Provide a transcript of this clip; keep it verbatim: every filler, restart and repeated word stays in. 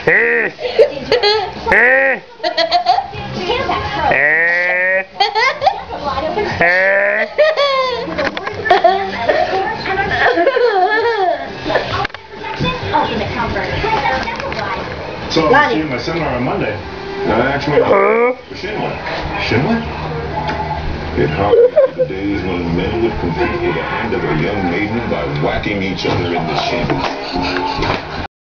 Eh. Eh. Eh. Eh. So I'm seeing my seminar on Monday. No, actually, Huh? Schindler. Schindler? It harkens to the days when men would compete for the hand of a young maiden by whacking each other in the shin.